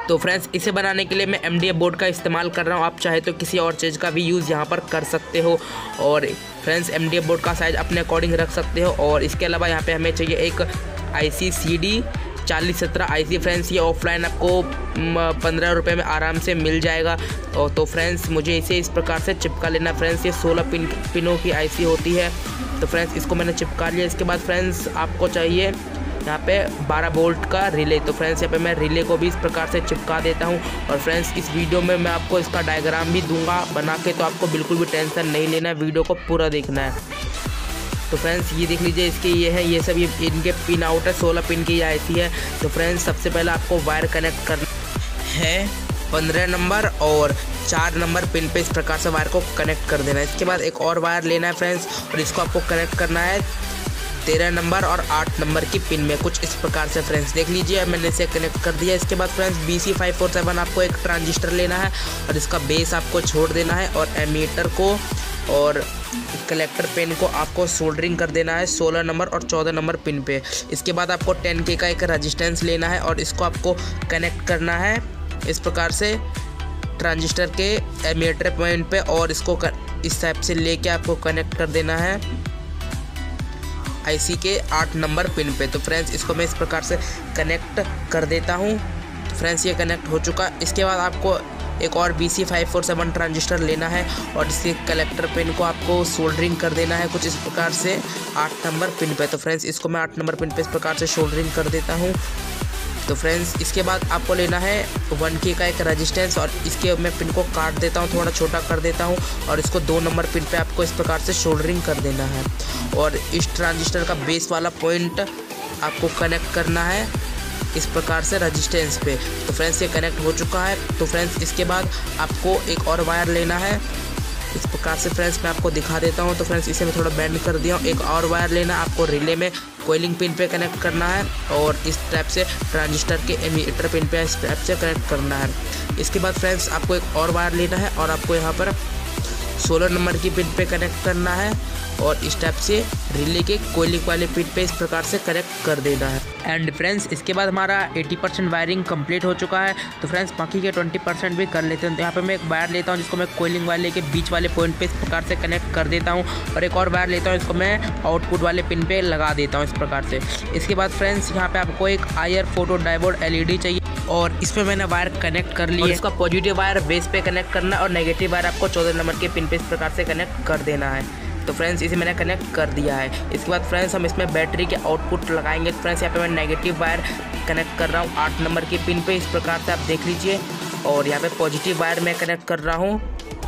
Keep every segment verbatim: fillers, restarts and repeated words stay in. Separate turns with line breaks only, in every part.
तो फ्रेंड्स इसे बनाने के लिए मैं एम डी एफ बोर्ड का इस्तेमाल कर रहा हूँ। आप चाहे तो किसी और चीज़ का भी यूज़ यहाँ पर कर सकते हो और friends M D F board का साइज़ अपने अकॉर्डिंग रख सकते हो। और इसके अलावा यहाँ पे हमें चाहिए एक आई सी सी डी चालीस सत्रह आई सी। फ्रेंड्स ये ऑफलाइन आपको पंद्रह रुपये में आराम से मिल जाएगा। और तो फ्रेंड्स मुझे इसे इस प्रकार से चिपका लेना। फ्रेंड्स ये सोलह पिन पिनों की आई सी होती है। तो फ्रेंड्स इसको मैंने चिपका लिया। इसके बाद फ्रेंड्स आपको चाहिए यहाँ पे बारह वोल्ट का रिले। तो फ्रेंड्स यहाँ पे मैं रिले को भी इस प्रकार से चिपका देता हूँ। और फ्रेंड्स इस वीडियो में मैं आपको इसका डायग्राम भी दूंगा बना के, तो आपको बिल्कुल भी टेंशन नहीं लेना है, वीडियो को पूरा देखना है। तो फ्रेंड्स ये देख लीजिए, इसके ये है, ये सब ये इनके पिन आउट है, सोलह पिन की आई सी है। तो फ्रेंड्स सबसे पहले आपको वायर कनेक्ट करना है पंद्रह नंबर और चार नंबर पिन पे इस प्रकार से वायर को कनेक्ट कर देना है। इसके बाद एक और वायर लेना है फ्रेंड्स और इसको आपको कनेक्ट करना है तेरह नंबर और आठ नंबर की पिन में, कुछ इस प्रकार से। फ्रेंड्स देख लीजिए मैंने इसे कनेक्ट कर दिया। इसके बाद friends B C five four seven आपको एक ट्रांजिस्टर लेना है और इसका बेस आपको छोड़ देना है और एमीटर को और कलेक्टर पिन को आपको सोल्डरिंग कर देना है सोलह नंबर और चौदह नंबर पिन पे। इसके बाद आपको टेन के का एक रेजिस्टेंस लेना है और इसको आपको कनेक्ट करना है इस प्रकार से ट्रांजिस्टर के एमीटर पॉइंट पे और इसको कर, इस टाइप से लेके आपको कनेक्ट कर देना है आईसी के आठ नंबर पिन पे। तो फ्रेंड्स इसको मैं इस प्रकार से कनेक्ट कर देता हूँ। फ्रेंड्स ये कनेक्ट हो चुका। इसके बाद आपको एक और B C five four seven transistor लेना है और इसके कलेक्टर पिन को आपको सोल्डरिंग कर देना है कुछ इस प्रकार से आठ नंबर पिन पे। तो फ्रेंड्स इसको मैं आठ नंबर पिन पे इस प्रकार से सोल्डरिंग कर देता हूँ। तो फ्रेंड्स इसके बाद आपको लेना है वन के का एक रेजिस्टेंस और इसके मैं पिन को काट देता हूँ, थोड़ा छोटा कर देता हूँ और इसको दो नंबर पिन पे आपको इस प्रकार से सोल्डरिंग कर देना है। और इस ट्रांजिस्टर का बेस वाला पॉइंट आपको कनेक्ट करना है इस प्रकार से रेजिस्टेंस पे। तो फ्रेंड्स ये कनेक्ट हो चुका है। तो फ्रेंड्स इसके बाद आपको एक और वायर लेना है इस प्रकार से। फ्रेंड्स मैं आपको दिखा देता हूँ। तो फ्रेंड्स इसे मैं थोड़ा बेंड कर दिया हूँ। एक और वायर लेना आपको रिले में कोइलिंग पिन पे कनेक्ट करना है और इस टाइप से ट्रांजिस्टर के एमीटर पिन पे इस टाइप से कनेक्ट करना है। इसके बाद फ्रेंड्स आपको एक और वायर लेना है और आपको यहाँ पर सोलह नंबर की पिन पे कनेक्ट करना है और इस टाइप से रिले के कोइलिंग वाले पिन पे इस प्रकार से कनेक्ट कर देना है। एंड फ्रेंड्स इसके बाद हमारा अस्सी परसेंट वायरिंग कंप्लीट हो चुका है। तो फ्रेंड्स बाकी के बीस परसेंट भी कर लेते हैं। तो यहाँ पे मैं एक वायर लेता हूँ जिसको मैं कोइलिंग वाले के बीच वाले पॉइंट पे इस प्रकार से कनेक्ट कर देता हूँ और एक और वायर लेता हूँ, इसको मैं आउटपुट वाले पिन पे लगा देता हूँ इस प्रकार से। इसके बाद फ्रेंड्स यहाँ पे आपको एक I R photo diode L E D चाहिए और इसमें मैंने वायर कनेक्ट कर लिया। इसका पॉजिटिव वायर बेस पे कनेक्ट करना और नेगेटिव वायर आपको चौदह नंबर के पिन पे इस प्रकार से कनेक्ट कर देना है। तो फ्रेंड्स इसे मैंने कनेक्ट कर दिया है। इसके बाद फ्रेंड्स हम इसमें बैटरी के आउटपुट लगाएंगे। तो फ्रेंड्स यहाँ पे मैं नेगेटिव वायर कनेक्ट कर रहा हूँ आठ नंबर की पिन पे इस प्रकार से, आप देख लीजिए। और यहाँ पे पॉजिटिव वायर मैं कनेक्ट कर रहा हूँ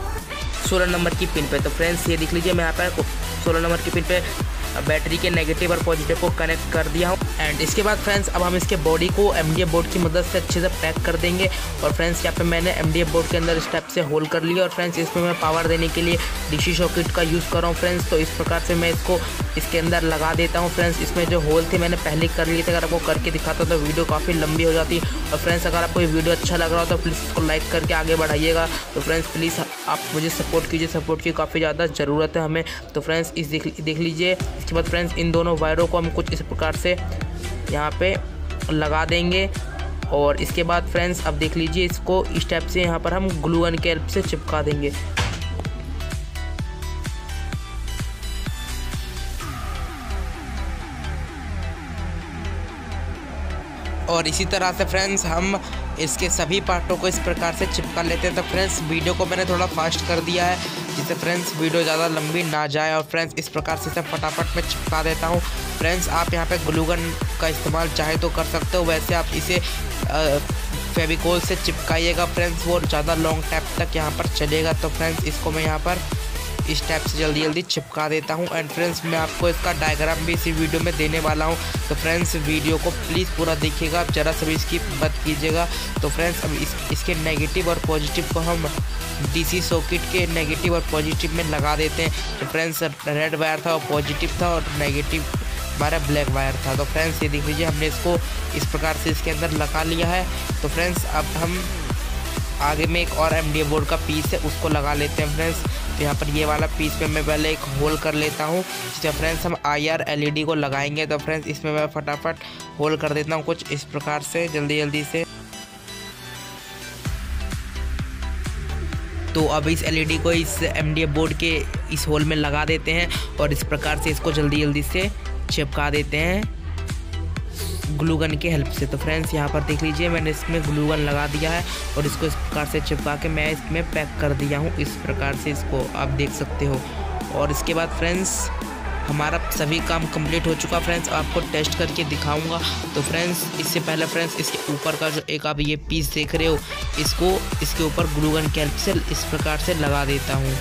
सोलह नंबर की पिन पे। तो फ्रेंड्स ये देख लीजिए मैं यहाँ पर सोलह नंबर की पिन पे बैटरी के नेगेटिव और पॉजिटिव को कनेक्ट कर दिया हूँ। एंड इसके बाद फ्रेंड्स अब हम इसके बॉडी को एम डी एफ बोर्ड की मदद से अच्छे से पैक कर देंगे। और फ्रेंड्स यहाँ पे मैंने एम डी एफ बोर्ड के अंदर स्टेप से होल कर लिया और फ्रेंड्स इसमें मैं पावर देने के लिए डीसी सॉकेट का यूज़ कर रहा हूँ फ्रेंड्स। तो इस प्रकार से मैं इसको इसके अंदर लगा देता हूँ। फ्रेंड्स इसमें जो होल थे मैंने पहले कर लिए थे, अगर आपको करके दिखाता तो वीडियो काफ़ी लंबी हो जाती। और फ्रेंड्स अगर आपको ये वीडियो अच्छा लग रहा हो तो प्लीज़ इसको लाइक करके आगे बढ़ाइएगा। तो फ्रेंड्स प्लीज़ आप मुझे सपोर्ट कीजिए, सपोर्ट की काफ़ी ज़्यादा ज़रूरत है हमें। तो फ्रेंड्स इस देख देख लीजिए। इसके बाद फ्रेंड्स इन दोनों वायरों को हम कुछ इस प्रकार से यहाँ पे लगा देंगे और इसके बाद फ्रेंड्स अब देख लीजिए इसको इस टाइप से यहाँ पर हम ग्लू गन के हेल्प से चिपका देंगे। और इसी तरह से फ्रेंड्स हम इसके सभी पार्टों को इस प्रकार से चिपका लेते हैं। तो फ्रेंड्स वीडियो को मैंने थोड़ा फास्ट कर दिया है जिससे फ्रेंड्स वीडियो ज़्यादा लंबी ना जाए। और फ्रेंड्स इस प्रकार से इसे फटाफट मैं चिपका देता हूँ। फ्रेंड्स आप यहाँ पे ग्लू गन का इस्तेमाल चाहे तो कर सकते हो, वैसे आप इसे फेविकोल से चिपकाइएगा फ्रेंड्स, वो ज़्यादा लॉन्ग टाइम तक यहाँ पर चलेगा। तो फ्रेंड्स इसको मैं यहाँ पर इस टाइप से जल्दी जल्दी चिपका देता हूँ। एंड फ्रेंड्स मैं आपको इसका डायग्राम भी इसी वीडियो में देने वाला हूँ। तो फ्रेंड्स वीडियो को प्लीज़ पूरा देखिएगा, आप ज़रा सा भी इसकी मत कीजिएगा। तो फ्रेंड्स अब इस इसके नेगेटिव और पॉजिटिव को हम डीसी सॉकेट के नेगेटिव और पॉजिटिव में लगा देते हैं। तो फ्रेंड्स रेड वायर था और पॉजिटिव था और नेगेटिव हमारा ब्लैक वायर था। तो फ्रेंड्स ये देख लीजिए हमने इसको इस प्रकार से इसके अंदर लगा लिया है। तो फ्रेंड्स अब हम आगे में एक और एम डी एफ बोर्ड का पीस है उसको लगा लेते हैं फ्रेंड्स। तो यहाँ पर ये वाला पीस पे मैं पहले एक होल कर लेता हूँ जिसमें फ्रेंड्स हम I R L E D को लगाएंगे। तो फ्रेंड्स इसमें मैं फटाफट होल कर देता हूँ कुछ इस प्रकार से जल्दी जल्दी से। तो अब इस एलईडी को इस एमडीएफ बोर्ड के इस होल में लगा देते हैं और इस प्रकार से इसको जल्दी जल्दी से चिपका देते हैं ग्लू गन की हेल्प से। तो फ्रेंड्स यहाँ पर देख लीजिए मैंने इसमें ग्लू गन लगा दिया है और इसको इस प्रकार से चिपका के मैं इसमें पैक कर दिया हूँ। इस प्रकार से इसको आप देख सकते हो। और इसके बाद फ्रेंड्स हमारा सभी काम कंप्लीट हो चुका फ्रेंड्स, आपको टेस्ट करके दिखाऊंगा। तो फ्रेंड्स इससे पहले फ्रेंड्स इसके ऊपर का जो एक आप ये पीस देख रहे हो, इसको इसके ऊपर ग्लू गन की हेल्प से इस प्रकार से लगा देता हूँ।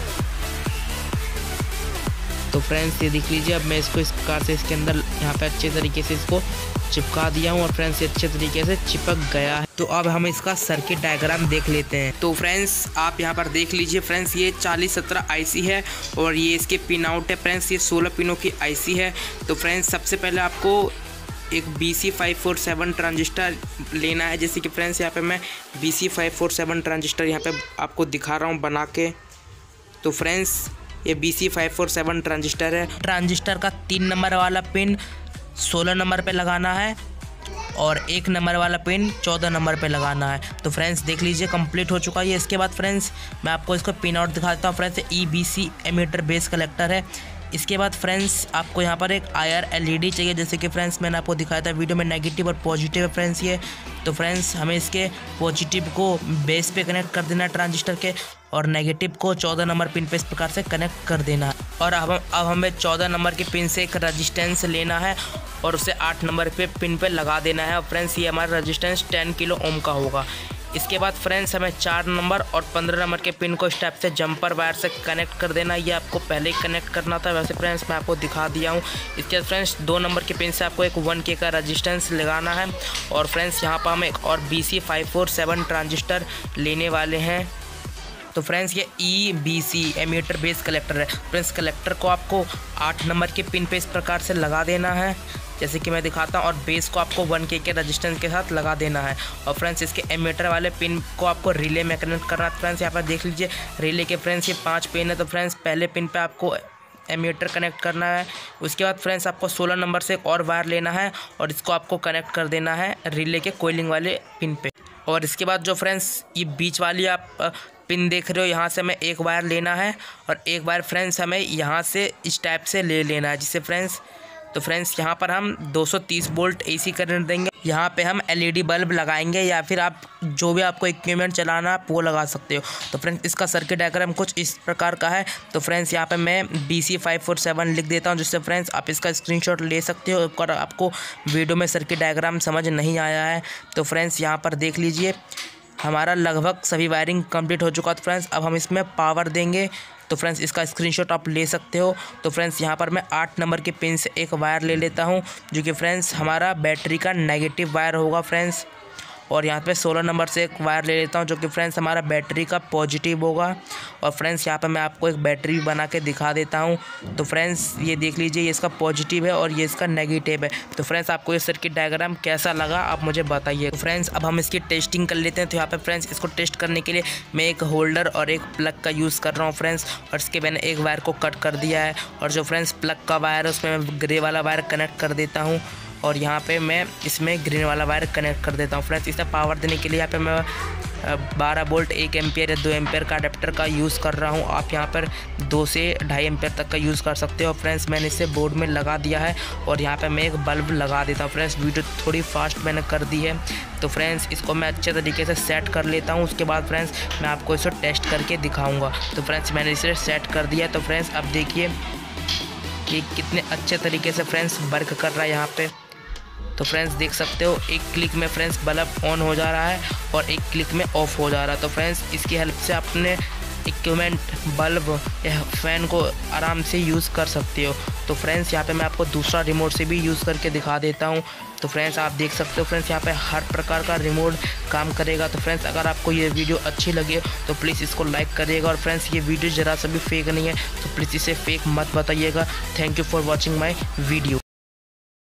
तो फ्रेंड्स ये देख लीजिए, अब मैं इसको इस प्रकार से इसके अंदर यहाँ पे अच्छे तरीके से इसको चिपका दिया हूँ और फ्रेंड्स ये अच्छे तरीके से चिपक गया है। तो अब हम इसका सर्किट डायग्राम देख लेते हैं। तो फ्रेंड्स आप यहाँ पर देख लीजिए फ्रेंड्स, ये चालीस सत्रह आईसी है और ये इसके पिन आउट है फ्रेंड्स, ये सोलह पिनों की आईसी है। तो फ्रेंड्स सबसे पहले आपको एक B C five four seven transistor लेना है। जैसे कि फ्रेंड्स यहाँ पे मैं B C five four seven transistor यहाँ पे आपको दिखा रहा हूँ बना के। तो फ्रेंड्स ये B C five four seven transistor है। ट्रांजिस्टर का तीन नंबर वाला पिन सोलह नंबर पे लगाना है और एक नंबर वाला पिन चौदह नंबर पे लगाना है। तो फ्रेंड्स देख लीजिए कंप्लीट हो चुका है। इसके बाद फ्रेंड्स मैं आपको इसको पिन आउट दिखाता हूँ। Friends E B C emitter base collector है। इसके बाद फ्रेंड्स आपको यहाँ पर एक I R L E D चाहिए। जैसे कि फ्रेंड्स मैंने आपको दिखाया था वीडियो में, नेगेटिव और पॉजिटिव है फ्रेंड्स ये। तो फ्रेंड्स हमें इसके पॉजिटिव को बेस पे कनेक्ट कर देना है ट्रांजिस्टर के और नेगेटिव को चौदह नंबर पिन पे इस प्रकार से कनेक्ट कर देना है। और अब अब हमें चौदह नंबर के पिन से एक रजिस्टेंस लेना है और उसे आठ नंबर पे पिन पे लगा देना है। और फ्रेंड्स ये हमारा रजिस्टेंस टेन किलो ओम का होगा। इसके बाद फ्रेंड्स हमें चार नंबर और पंद्रह नंबर के पिन को इस टाइप से जंपर वायर से कनेक्ट कर देना। ये आपको पहले ही कनेक्ट करना था, वैसे फ्रेंड्स मैं आपको दिखा दिया हूँ। इसके बाद फ्रेंड्स दो नंबर के पिन से आपको एक वन के का रजिस्टेंस लगाना है। और फ्रेंड्स यहाँ पर हम एक और B C five four seven transistor लेने वाले हैं। तो फ्रेंड्स ये E B C emitter base collector है। फ्रेंड्स कलेक्टर को आपको आठ नंबर के पिन पे इस प्रकार से लगा देना है, जैसे कि मैं दिखाता हूँ। और बेस को आपको वन के के रजिस्टेंस के साथ लगा देना है। और फ्रेंड्स इसके एमीटर वाले पिन को आपको रिले में कनेक्ट करना है। फ्रेंड्स यहाँ पर देख लीजिए रिले के फ्रेंड्स ये पाँच पिन है। तो फ्रेंड्स पहले पिन पे आपको एमीटर कनेक्ट करना है। उसके बाद फ्रेंड्स आपको सोलह नंबर से एक और वायर लेना है और इसको आपको कनेक्ट कर देना है रिले के कोइलिंग वाले पिन पे। और इसके बाद जो फ्रेंड्स ये बीच वाली आप पिन देख रहे हो, यहाँ से हमें एक वायर लेना है और एक वायर फ्रेंड्स हमें यहाँ से इस टाइप से ले लेना है, जिससे फ्रेंड्स तो फ्रेंड्स यहाँ पर हम दो सौ तीस वोल्ट एसी करंट देंगे। यहाँ पे हम एलईडी बल्ब लगाएंगे या फिर आप जो भी आपको इक्विपमेंट चलाना आप वो लगा सकते हो। तो फ्रेंड्स इसका सर्किट डायग्राम कुछ इस प्रकार का है। तो फ्रेंड्स यहाँ पे मैं B C five four seven लिख देता हूँ, जिससे फ्रेंड्स आप इसका स्क्रीनशॉट ले सकते हो अगर आपको वीडियो में सर्किट डायग्राम समझ नहीं आया है। तो फ्रेंड्स यहाँ पर देख लीजिए हमारा लगभग सभी वायरिंग कंप्लीट हो चुका। तो फ्रेंड्स अब हम इसमें पावर देंगे। तो फ्रेंड्स इसका स्क्रीनशॉट आप ले सकते हो। तो फ्रेंड्स यहाँ पर मैं आठ नंबर के पिन से एक वायर ले लेता हूँ, जो कि फ्रेंड्स हमारा बैटरी का नेगेटिव वायर होगा फ्रेंड्स। और यहाँ पे सोलह नंबर से एक वायर ले लेता हूँ, जो कि फ्रेंड्स हमारा बैटरी का पॉजिटिव होगा। और फ्रेंड्स यहाँ पे मैं आपको एक बैटरी भी बना के दिखा देता हूँ। तो फ्रेंड्स ये देख लीजिए, ये इसका पॉजिटिव है और ये इसका नेगेटिव है। तो फ्रेंड्स आपको ये सर्किट डायग्राम कैसा लगा आप मुझे बताइए। तो फ्रेंड्स अब हम इसकी टेस्टिंग कर लेते हैं। तो यहाँ पे फ्रेंड्स इसको टेस्ट करने के लिए मैं एक होल्डर और एक प्लग का यूज़ कर रहा हूँ फ्रेंड्स। और इसके मैंने एक वायर को कट कर दिया है और जो फ्रेंड्स प्लग का वायर है उसमें मैं ग्रे वाला वायर कनेक्ट कर देता हूँ और यहाँ पे मैं इसमें ग्रीन वाला वायर कनेक्ट कर देता हूँ। फ्रेंड्स इसे पावर देने के लिए यहाँ पे मैं बारह वोल्ट एक एम्पियर या दो एम्पियर का अडेप्टर का यूज़ कर रहा हूँ। आप यहाँ पर दो से ढाई एम्पियर तक का यूज़ कर सकते हो। फ्रेंड्स मैंने इसे बोर्ड में लगा दिया है और यहाँ पे मैं एक बल्ब लगा देता हूँ। फ्रेंड्स वीडियो थोड़ी फास्ट मैंने कर दी है। तो फ्रेंड्स इसको मैं अच्छे तरीके से सेट कर लेता हूँ। उसके बाद फ्रेंड्स मैं आपको इसे टेस्ट करके दिखाऊँगा। तो फ्रेंड्स मैंने इसे सेट कर दिया। तो फ्रेंड्स अब देखिए कि कितने अच्छे तरीके से फ्रेंड्स वर्क कर रहा है यहाँ पे। तो फ्रेंड्स देख सकते हो एक क्लिक में फ्रेंड्स बल्ब ऑन हो जा रहा है और एक क्लिक में ऑफ हो जा रहा है। तो फ्रेंड्स इसकी हेल्प से अपने इक्विपमेंट बल्ब या फैन को आराम से यूज़ कर सकते हो। तो फ्रेंड्स यहाँ पे मैं आपको दूसरा रिमोट से भी यूज़ करके दिखा देता हूँ। तो फ्रेंड्स आप देख सकते हो फ्रेंड्स यहाँ पे हर प्रकार का रिमोट काम करेगा। तो फ्रेंड्स अगर आपको ये वीडियो अच्छी लगे तो प्लीज़ इसको लाइक करिएगा। और फ्रेंड्स ये वीडियो ज़रा सा भी फेक नहीं है, तो प्लीज़ इसे फेक मत बताइएगा। Thank you for watching my video.